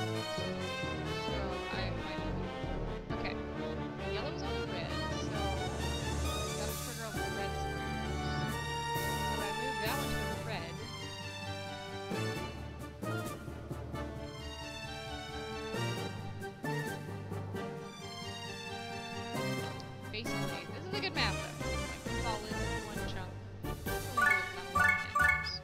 So I might. Okay. Yellow's on red, so gotta trigger all the red squares. So I move that one to the red. Basically, this is a good map though. Like solid one chunk. Only with not a lot of cameras.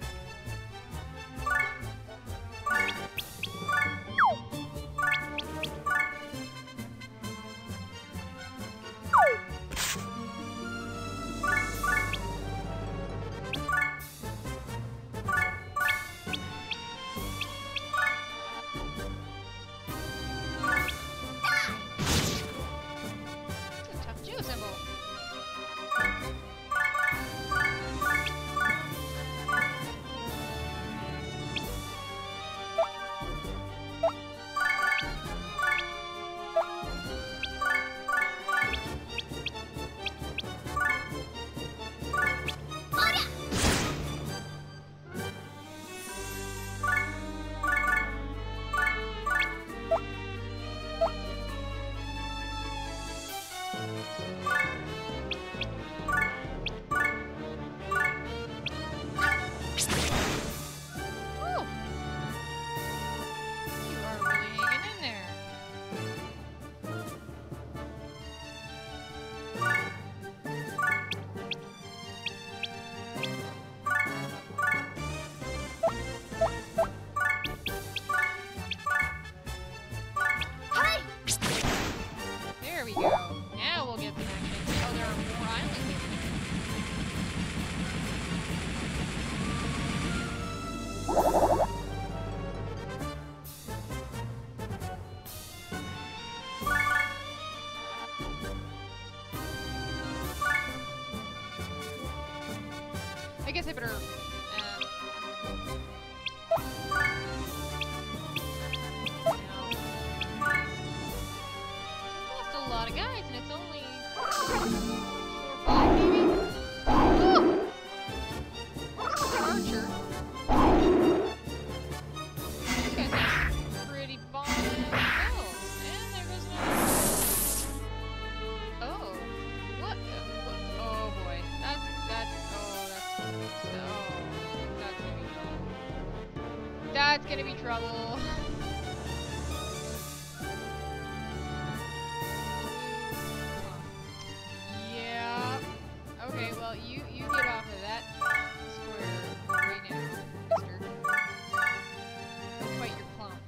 It's a tough geo symbol. Woo! You are really hanging in there. There we go. Now we'll get some action. Oh, there are more islands over there. I guess I better. Lost a lot of guys, and it's only 4 or 5, maybe. Oh! Archer. These guys have pretty bomb kills, and there goes another. Oh, what? Oh boy, that's that's gonna be trouble. Yeah. Okay, well you get off of that square right now, mister. Go fight your clone.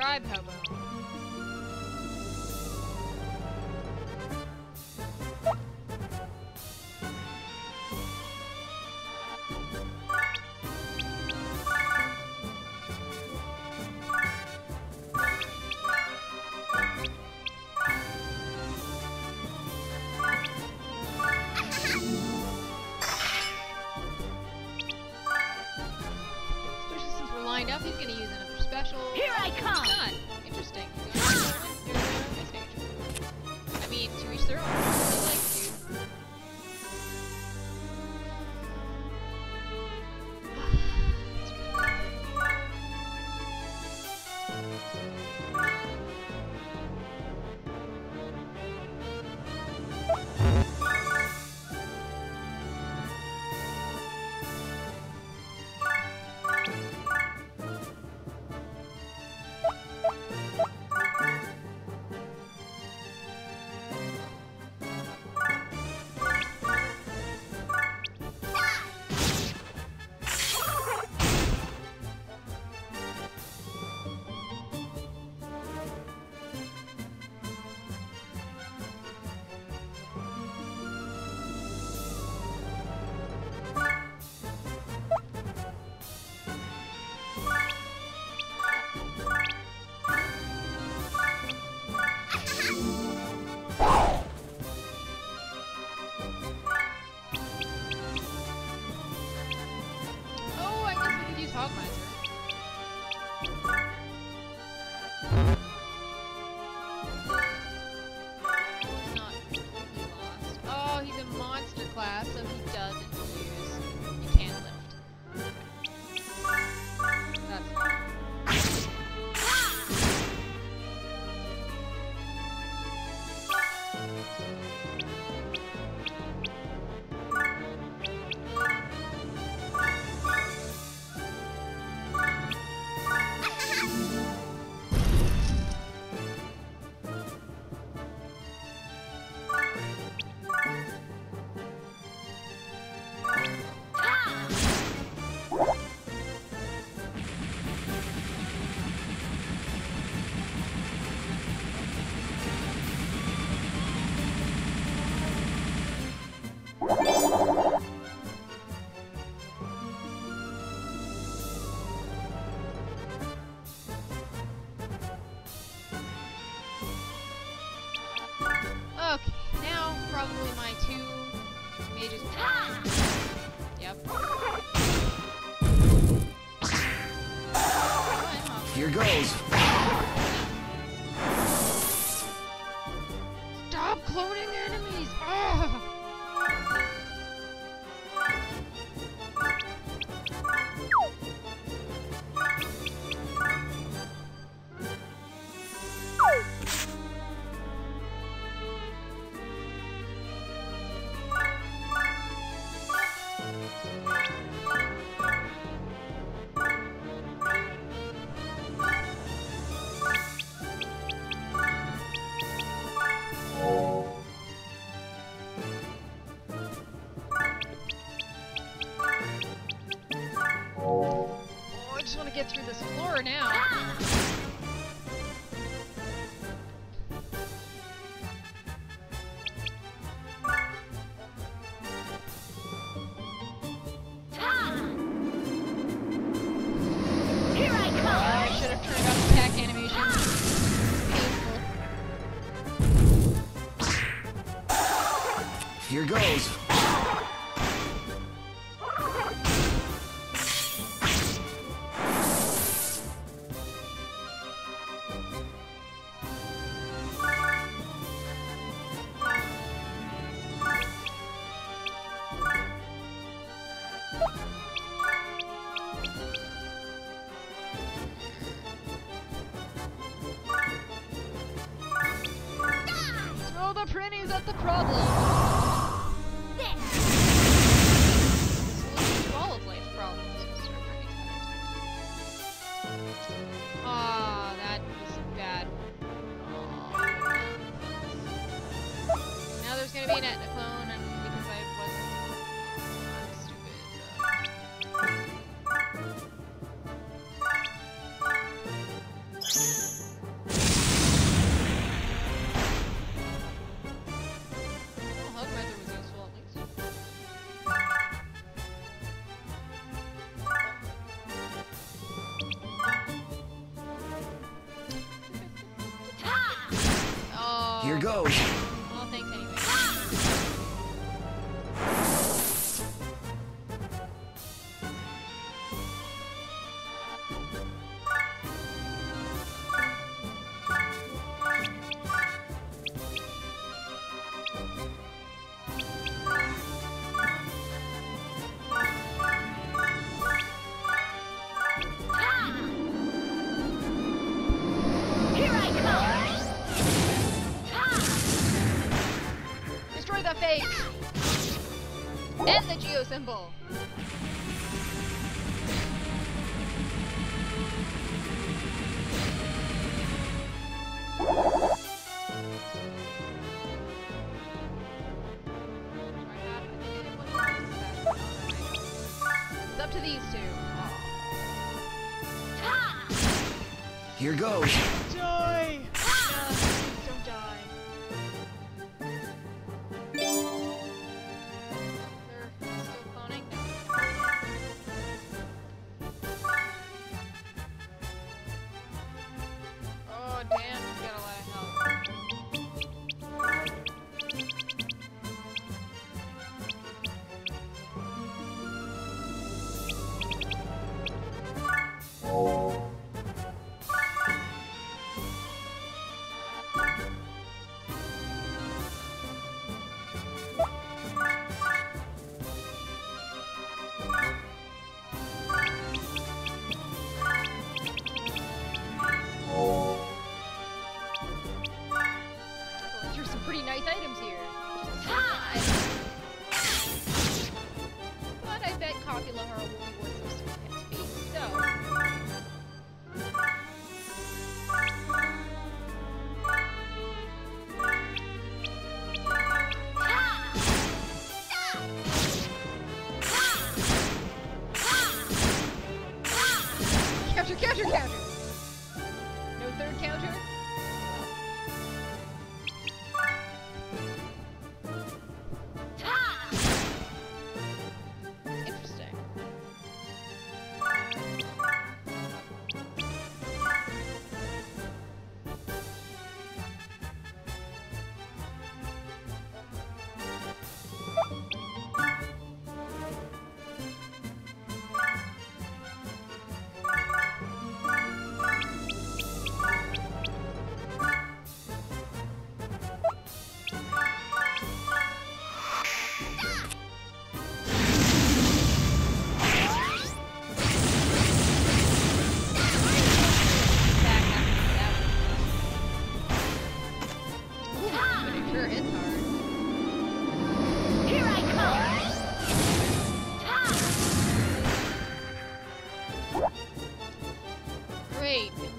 Tribe hobo. Especially since we're lined up, he's gonna use another special. Here I come! He's not. Interesting. Ice Mage. I mean, to each their own. I like you. Oh, I guess we could use Hogmiser. He's not completely lost. Oh, he's a monster class, so he doesn't use. He can't lift. That's fine. Okay, now probably my two mages will die. Yep. Here goes. Stop cloning enemies! Ugh! Oh, I just want to get through this floor now. Here I come! I should have turned off attack animation. Painful. Here goes. Throw the printies at the problem. Solution to all of life's problems. Mr. Printies had it. Aw, that was bad. Aw. Now there's gonna be an Etna clone, and because I wasn't, I'm stupid. Here goes. Well, thanks anyway. Here I Destroy the fake! And the geo symbol! It's up to these two. Here goes. Die! No, please don't die. They're still cloning? Oh, damn, he's got a lot of health. Well, there's some pretty nice items here. But I bet Copulahara will be worth some XP. So. Counter, counter, counter! No third counter? Interesting. But it sure hits hard. Here I come! Great.